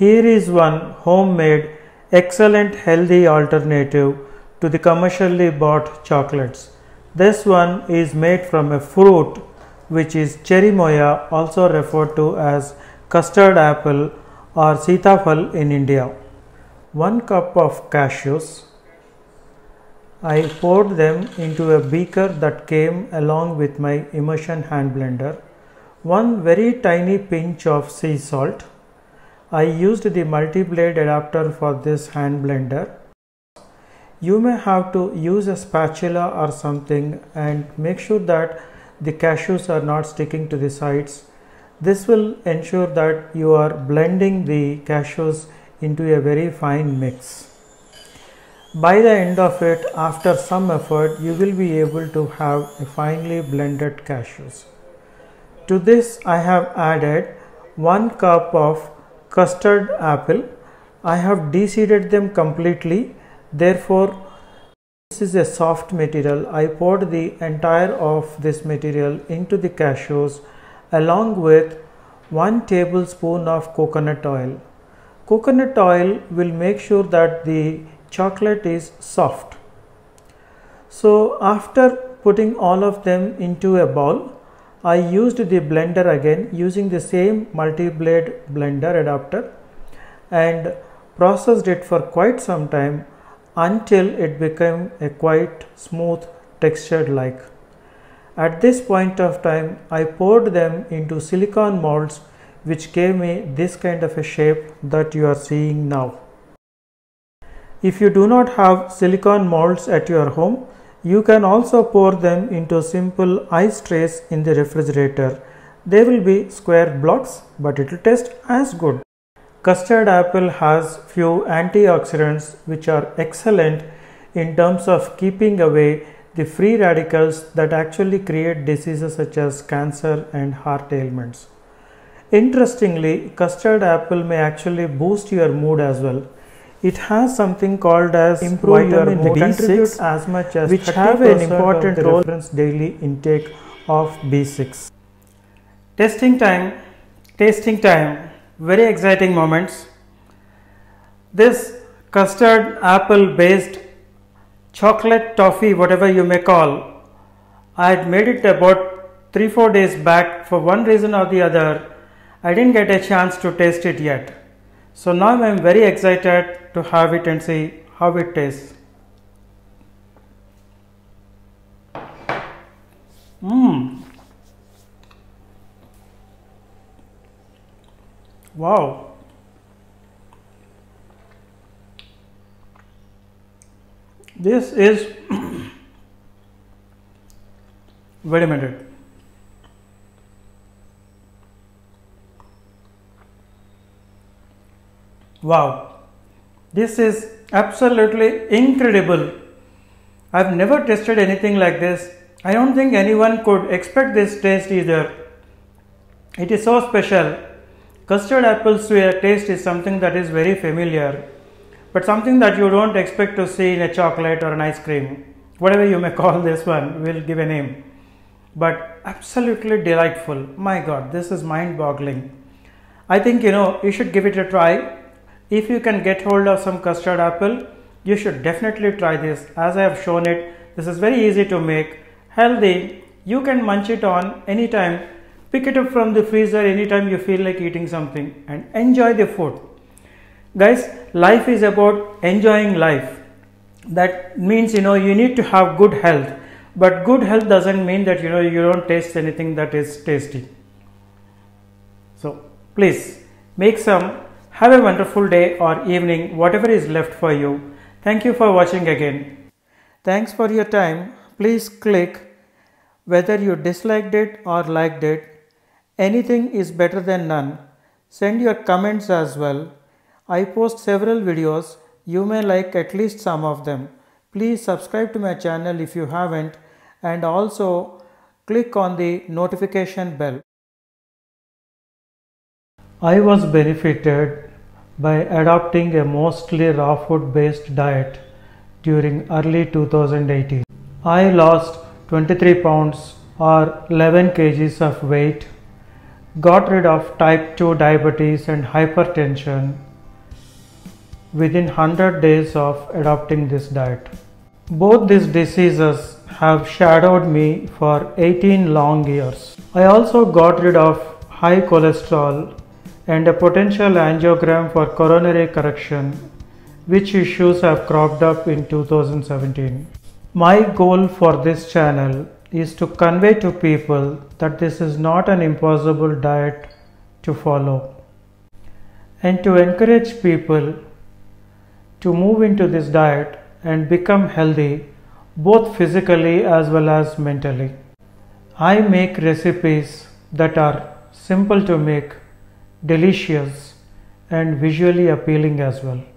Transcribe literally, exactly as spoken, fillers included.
Here is one homemade, excellent healthy alternative to the commercially bought chocolates. This one is made from a fruit which is cherry moya, also referred to as custard apple or sitafal in India. One cup of cashews. I poured them into a beaker that came along with my immersion hand blender. One very tiny pinch of sea salt. I used the multi-blade adapter for this hand blender. You may have to use a spatula or something and make sure that the cashews are not sticking to the sides. This will ensure that you are blending the cashews into a very fine mix. By the end of it, after some effort, you will be able to have a finely blended cashews. To this, I have added one cup of custard apple. I have de-seeded them completely. Therefore, this is a soft material. I poured the entire of this material into the cashews along with one tablespoon of coconut oil. Coconut oil will make sure that the chocolate is soft. So after putting all of them into a bowl, I used the blender again using the same multi-blade blender adapter and processed it for quite some time until it became a quite smooth textured like. At this point of time, I poured them into silicone molds which gave me this kind of a shape that you are seeing now. If you do not have silicone molds at your home, you can also pour them into simple ice trays in the refrigerator. They will be square blocks, but it will taste as good. Custard apple has few antioxidants which are excellent in terms of keeping away the free radicals that actually create diseases such as cancer and heart ailments. Interestingly, custard apple may actually boost your mood as well. It has something called as improve your mood, contribute as much as which have an important role in daily intake of B six. Testing time, tasting time. Very exciting moments. This custard apple based chocolate toffee, whatever you may call, I had made it about three four days back. For one reason or the other, I didn't get a chance to taste it yet. So now I am very excited to have it and see how it tastes. Mmm. Wow. This is wait a minute. Wow. This is absolutely incredible. I've never tasted anything like this. I don't think anyone could expect this taste either. It is so special. Custard apple taste is something that is very familiar, but something that you don't expect to see in a chocolate or an ice cream. Whatever you may call this one, we'll give a name. But absolutely delightful. My God, this is mind-boggling. I think, you know, you should give it a try. If you can get hold of some custard apple, you should definitely try this. As I have shown it, this is very easy to make, healthy. You can munch it on anytime. Pick it up from the freezer anytime you feel like eating something and enjoy the food. Guys, life is about enjoying life. That means, you know, you need to have good health, but good health doesn't mean that, you know, you don't taste anything that is tasty. So please make some. Have a wonderful day or evening, whatever is left for you. Thank you for watching again. Thanks for your time. Please click whether you disliked it or liked it. Anything is better than none. Send your comments as well. I post several videos. You may like at least some of them. Please subscribe to my channel if you haven't, and also click on the notification bell. I was benefited by adopting a mostly raw food based diet during early two thousand eighteen. I lost twenty-three pounds or eleven kgs of weight, got rid of type two diabetes and hypertension, within one hundred days of adopting this diet. Both these diseases have shadowed me for eighteen long years. I also got rid of high cholesterol and a potential angiogram for coronary correction, which issues have cropped up in two thousand seventeen. My goal for this channel is to convey to people that this is not an impossible diet to follow, and to encourage people to move into this diet and become healthy both physically as well as mentally. I make recipes that are simple to make, delicious and visually appealing as well.